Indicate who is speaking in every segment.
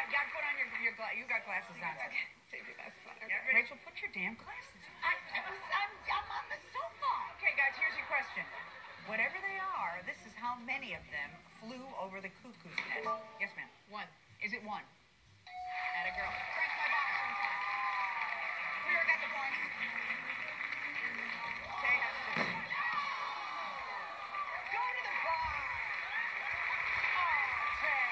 Speaker 1: Dad, put on your you got glasses on.
Speaker 2: Okay. Take your glasses on. Okay.
Speaker 1: Yeah, Rachel, put your damn glasses on. I'm on the sofa. Okay, guys, here's your question. Whatever they are, this is how many of them flew over the cuckoo's nest. Yes, ma'am.
Speaker 2: One.
Speaker 1: Is it one? Atta girl. Crank my box on time. Clear, got the point. Okay, that's the point. Go to the bar. Oh, Tay.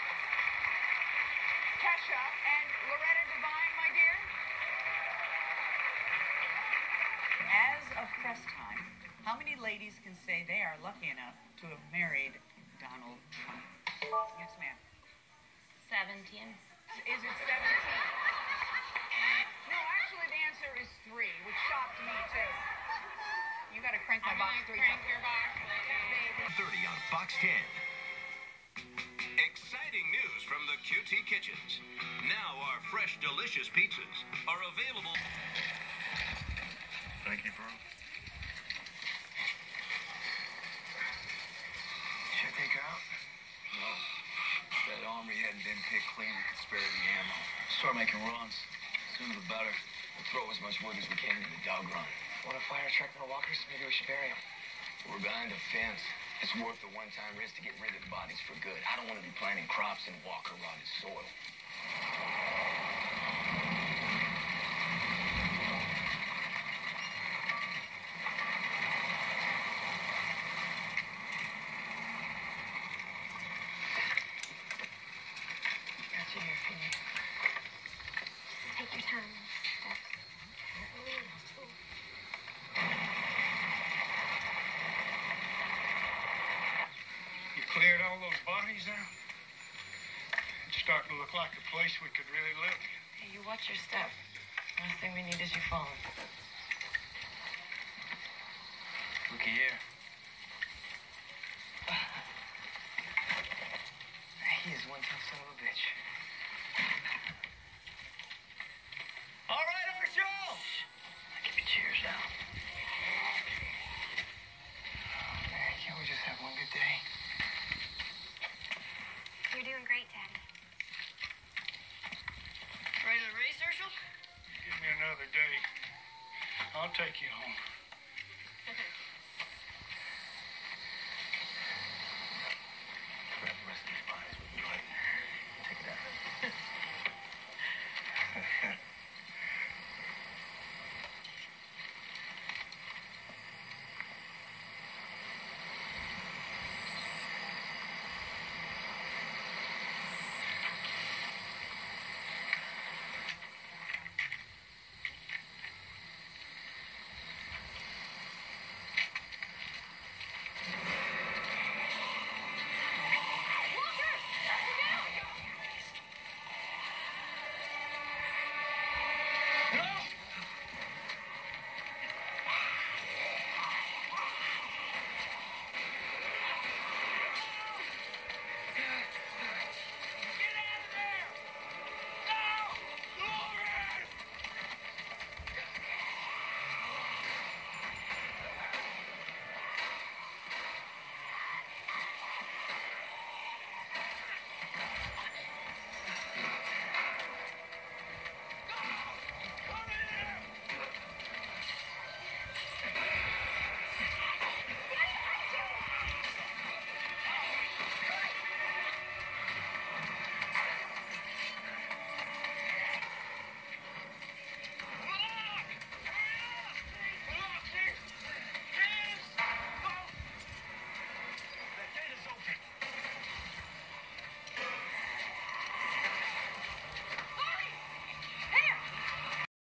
Speaker 1: Kesha and Loretta Devine, my dear. As of press time, how many ladies can say they are lucky enough to have married Donald Trump? Yes, ma'am.
Speaker 2: 17.
Speaker 1: Is it 17? No, actually, the answer is 3, which shocked me, too. You got to crank my box 3
Speaker 2: crank
Speaker 1: times.
Speaker 2: your box, baby.
Speaker 3: 30 on Fox 10. Exciting news from the QT Kitchens. Now our fresh, delicious pizzas are available.
Speaker 4: Thank you, bro.
Speaker 5: Should I take her out? No. If that armory hadn't been picked clean, we could spare the ammo. Start making runs. Sooner the better. We'll throw as much wood as we can in the dog run. Want a fire truck and walkers? Maybe we should bury them. We're behind a fence. It's worth the one-time risk to get rid of the bodies for good. I don't want to be planting crops in walker-rotted soil.
Speaker 2: Take your time.
Speaker 4: You cleared all those bodies out? It's starting to look like a place we could really live in.
Speaker 2: Hey, you watch your step. Last thing we need is you falling.
Speaker 5: Looky here. He is one tough son of a bitch. All right, Uncle Joe! Give me cheers now. Oh, man, can't we just have one good day?
Speaker 2: You're doing great, Daddy. Ready to race, Herschel?
Speaker 4: Give me another day. I'll take you home.